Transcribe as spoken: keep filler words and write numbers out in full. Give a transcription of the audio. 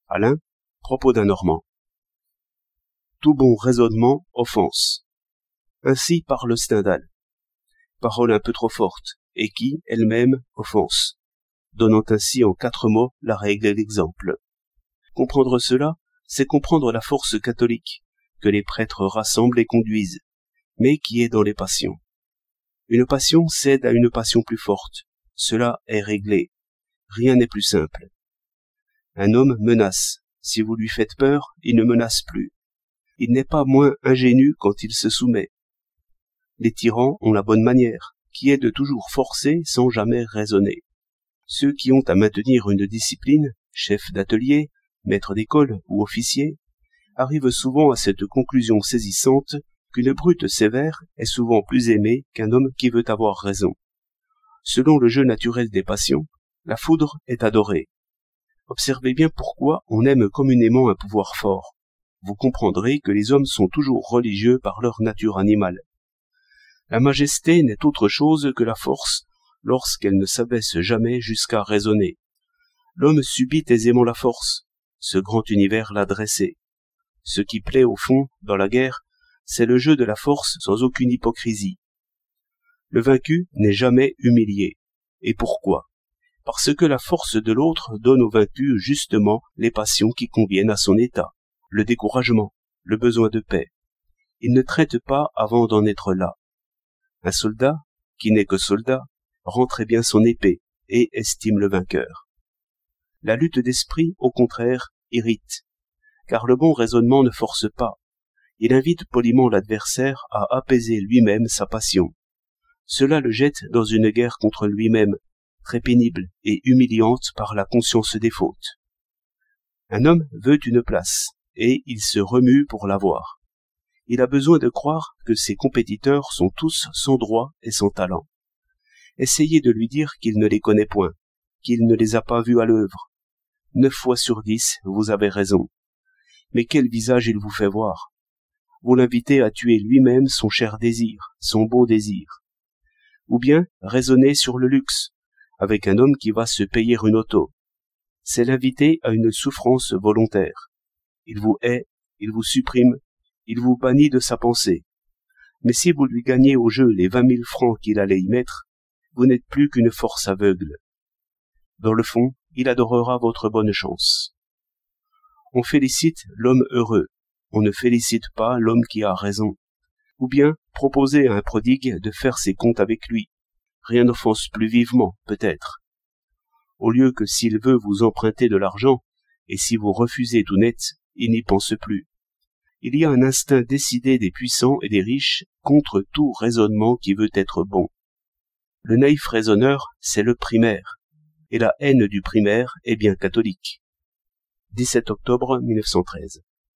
Alain, propos d'un Normand. Tout bon raisonnement offense. Ainsi parle Stendhal. Parole un peu trop forte, et qui, elle-même, offense, donnant ainsi en quatre mots la règle et l'exemple. Comprendre cela, c'est comprendre la force catholique que les prêtres rassemblent et conduisent, mais qui est dans les passions. Une passion cède à une passion plus forte. Cela est réglé. Rien n'est plus simple. Un homme menace. Si vous lui faites peur, il ne menace plus. Il n'est pas moins ingénu quand il se soumet. Les tyrans ont la bonne manière, qui est de toujours forcer sans jamais raisonner. Ceux qui ont à maintenir une discipline, chefs d'atelier, maîtres d'école ou officiers, arrivent souvent à cette conclusion saisissante qu'une brute sévère est souvent plus aimée qu'un homme qui veut avoir raison. Selon le jeu naturel des passions, la foudre est adorée. Observez bien pourquoi on aime communément un pouvoir fort. Vous comprendrez que les hommes sont toujours religieux par leur nature animale. La majesté n'est autre chose que la force lorsqu'elle ne s'abaisse jamais jusqu'à raisonner. L'homme subit aisément la force, ce grand univers l'a dressé. Ce qui plaît au fond, dans la guerre, c'est le jeu de la force sans aucune hypocrisie. Le vaincu n'est jamais humilié. Et pourquoi? Parce que la force de l'autre donne au vaincu justement les passions qui conviennent à son état, le découragement, le besoin de paix. Il ne traite pas avant d'en être là. Un soldat, qui n'est que soldat, rend très bien son épée et estime le vainqueur. La lutte d'esprit, au contraire, irrite, car le bon raisonnement ne force pas. Il invite poliment l'adversaire à apaiser lui-même sa passion. Cela le jette dans une guerre contre lui-même, très pénible et humiliante par la conscience des fautes. Un homme veut une place, et il se remue pour l'avoir. Il a besoin de croire que ses compétiteurs sont tous sans droit et sans talent. Essayez de lui dire qu'il ne les connaît point, qu'il ne les a pas vus à l'œuvre. Neuf fois sur dix, vous avez raison. Mais quel visage il vous fait voir! Vous l'invitez à tuer lui-même son cher désir, son beau désir. Ou bien raisonnez sur le luxe, avec un homme qui va se payer une auto. C'est l'inviter à une souffrance volontaire. Il vous hait, il vous supprime, il vous bannit de sa pensée. Mais si vous lui gagnez au jeu les vingt mille francs qu'il allait y mettre, vous n'êtes plus qu'une force aveugle. Dans le fond, il adorera votre bonne chance. On félicite l'homme heureux, on ne félicite pas l'homme qui a raison. Ou bien proposez à un prodigue de faire ses comptes avec lui. Rien n'offense plus vivement, peut-être. Au lieu que s'il veut vous emprunter de l'argent, et si vous refusez tout net, il n'y pense plus. Il y a un instinct décidé des puissants et des riches contre tout raisonnement qui veut être bon. Le naïf raisonneur, c'est le primaire, et la haine du primaire est bien catholique. dix-sept octobre mille neuf cent treize.